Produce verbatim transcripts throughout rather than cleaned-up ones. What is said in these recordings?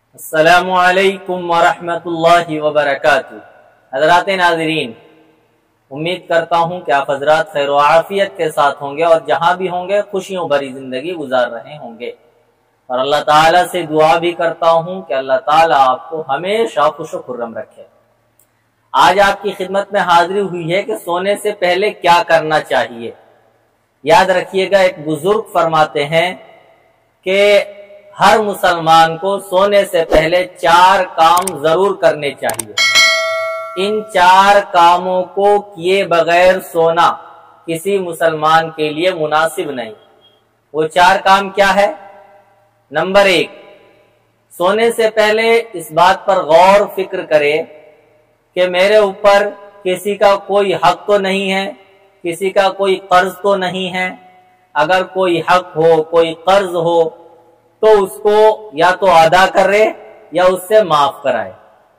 السلام علیکم ورحمۃ اللہ وبرکاتہ۔ حضرات ناظرین، امید کرتا ہوں کہ آپ حضرات خیر و عافیت کے ساتھ ہوں گے اور جہاں بھی ہوں گے خوشیوں بھری زندگی گزار رہے ہوں گے، اور اللہ تعالیٰ سے دعا بھی کرتا ہوں کہ اللہ تعالیٰ آپ کو ہمیشہ خوش و خرم رکھے۔ آج آپ کی خدمت میں حاضری ہوئی ہے کہ سونے سے پہلے کیا کرنا چاہیے۔ یاد رکھیے گا، ایک بزرگ فرماتے ہیں کہ ہر مسلمان کو سونے سے پہلے چار کام ضرور کرنے چاہیے۔ ان چار کاموں کو کیے بغیر سونا کسی مسلمان کے لیے مناسب نہیں۔ وہ چار کام کیا ہے؟ نمبر ایک، سونے سے پہلے اس بات پر غور فکر کرے کہ میرے اوپر کسی کا کوئی حق تو نہیں ہے، کسی کا کوئی قرض تو نہیں ہے۔ اگر کوئی حق ہو، کوئی قرض ہو تو اس کو یا تو ادا کرے یا اس سے معاف کرائے۔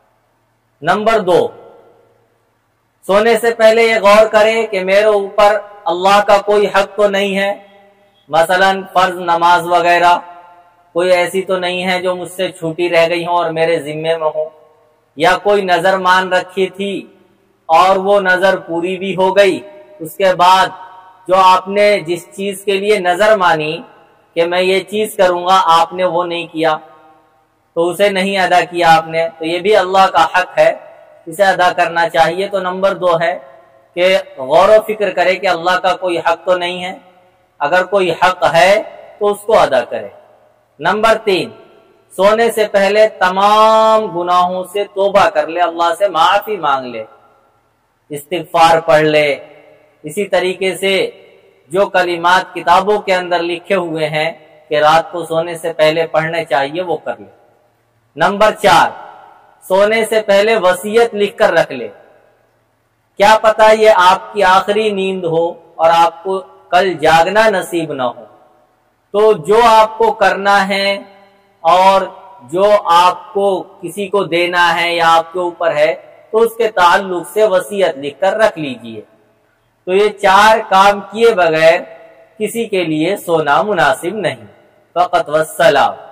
نمبر دو، سونے سے پہلے یہ غور کرے کہ میرے اوپر اللہ کا کوئی حق تو نہیں ہے، مثلا فرض نماز وغیرہ کوئی ایسی تو نہیں ہے جو مجھ سے چھوٹی رہ گئی ہوں اور میرے ذمے میں ہو، یا کوئی نظر مان رکھی تھی اور وہ نظر پوری بھی ہو گئی، اس کے بعد جو آپ نے جس چیز کے لیے نظر مانی کہ میں یہ چیز کروں گا، آپ نے وہ نہیں کیا تو اسے نہیں ادا کیا آپ نے، تو یہ بھی اللہ کا حق ہے، اسے ادا کرنا چاہیے۔ تو نمبر دو ہے کہ غور و فکر کرے کہ اللہ کا کوئی حق تو نہیں ہے، اگر کوئی حق ہے تو اس کو ادا کرے۔ نمبر تین، سونے سے پہلے تمام گناہوں سے توبہ کر لے، اللہ سے معافی مانگ لے، استغفار پڑھ لے۔ اسی طریقے سے جو کلمات کتابوں کے اندر لکھے ہوئے ہیں کہ رات کو سونے سے پہلے پڑھنے چاہیے، وہ کر لے۔ نمبر چار، سونے سے پہلے وصیت لکھ کر رکھ لے۔ کیا پتہ یہ آپ کی آخری نیند ہو اور آپ کو کل جاگنا نصیب نہ ہو، تو جو آپ کو کرنا ہے اور جو آپ کو کسی کو دینا ہے یا آپ کے اوپر ہے تو اس کے تعلق سے وصیت لکھ کر رکھ لیجئے۔ تو یہ چار کام کیے بغیر کسی کے لیے سونا مناسب نہیں۔ فقط والسلام۔